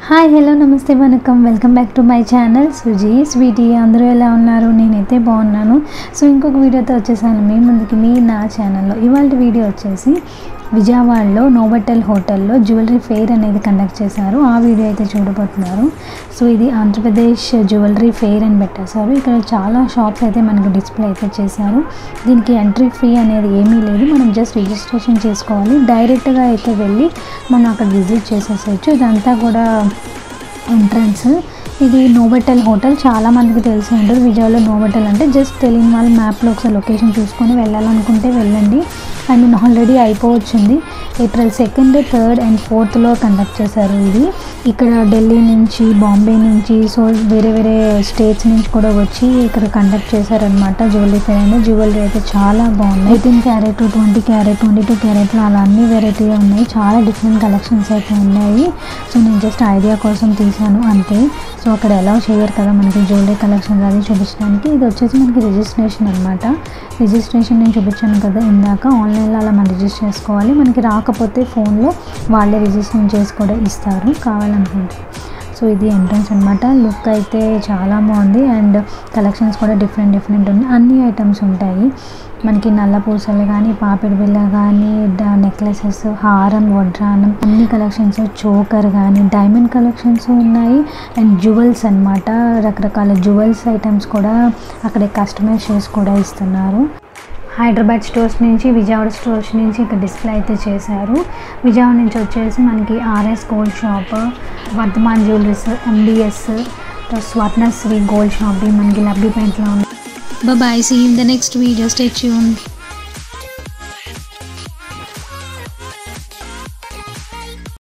Hi hello నమస్తే వనకం welcome back to my channel Suji sweety. అందరూ ఎలా ఉన్నారు? నేనైతే బాగున్నాను. సో ఇంకొక వీడియోతో వచ్చేసాను మీ ముందుకి నా ఛానల్లో. ఇవాళ వీడియో వచ్చేసి విజయవాడలో నోవోటెల్ హోటల్లో జ్యువెలరీ ఫెయిర్ అనేది కండక్ట్ చేశారు. ఆ వీడియో అయితే చూడబోతున్నారు. సో ఇది ఆంధ్రప్రదేశ్ జ్యువెలరీ ఫెయిర్ అని పెట్టేశారు. ఇక్కడ చాలా షాప్స్ అయితే మనకి డిస్ప్లే అయితే చేశారు. దీనికి ఎంట్రీ ఫీ అనేది ఏమీ లేదు, మనం జస్ట్ రిజిస్ట్రేషన్ చేసుకోవాలి. డైరెక్ట్గా అయితే వెళ్ళి మనం అక్కడ విజిట్ చేసేసచ్చు. ఇదంతా కూడా ఎంట్రన్స్. ఇది నోవోటెల్ హోటల్, చాలామందికి తెలిసి ఉంటుంది. విజయవాడలో నోవోటెల్ అంటే జస్ట్ తెలియని వాళ్ళు మ్యాప్లో ఒకసారి లొకేషన్ చూసుకొని వెళ్ళాలనుకుంటే వెళ్ళండి. అండ్ నేను ఆల్రెడీ అయిపోవచ్చింది. April 2nd, 3rd and 4th conduct చేశారు. ఇది ఇక్కడ ఢిల్లీ నుంచి, బాంబే నుంచి, సో వేరే వేరే స్టేట్స్ నుంచి కూడా వచ్చి ఇక్కడ కండక్ట్ చేశారనమాట జ్యువెలరీ ఫెయిర్ అనేది. జ్యువెలరీ అయితే చాలా బాగుంది. 18 క్యారెట్, 20 క్యారెట్, 22 క్యారెట్లు అలా అన్ని వెరైటీగా ఉన్నాయి. చాలా డిఫరెంట్ కలెక్షన్స్ అయితే ఉన్నాయి. సో నేను జస్ట్ ఐడియా కోసం తీసాను అంతే. సో అక్కడ ఎలా చేయరు కదా మనకి జ్యువెలరీ కలెక్షన్స్ అది చూపించడానికి. ఇది వచ్చేసి మనకి రిజిస్ట్రేషన్ అనమాట. రిజిస్ట్రేషన్ నేను చూపించాను కదా ఇందాక, ఆన్లైన్లో అలా మనం రిజిస్టర్ చేసుకోవాలి. మనకి రాకపోతే ఫోన్లో వాళ్ళే రిజిస్ట్రేషన్ చేసి కూడా ఇస్తారు కావాలనుకుంటే. సో ఇది ఎంట్రన్స్ అనమాట. లుక్ అయితే చాలా బాగుంది అండ్ కలెక్షన్స్ కూడా డిఫరెంట్ ఉన్నాయి. అన్ని ఐటమ్స్ ఉంటాయి మనకి. నల్ల పూసలు కానీ, పాపిడి బిళ్ళ కానీ, నెక్లెసెస్, హారం, వడ్రానం, అన్ని కలెక్షన్స్, చోకర్ కానీ, డైమండ్ కలెక్షన్స్ ఉన్నాయి. అండ్ జ్యువెల్స్ అనమాట, రకరకాల జ్యువెల్స్ ఐటమ్స్ కూడా అక్కడే కస్టమైజ్ చేసి కూడా ఇస్తున్నారు. హైదరాబాద్ స్టోర్స్ నుంచి, విజయవాడ స్టోర్స్ నుంచి ఇక్కడ డిస్ప్లే అయితే చేశారు. విజయవాడ నుంచి వచ్చేసి మనకి RS gold shop, Vardhaman jewelleries, MDS, Swarnasri gold shop మనకి లబ్బిపేటలో ఉంది. Bye bye, see you in the next video, stay tuned.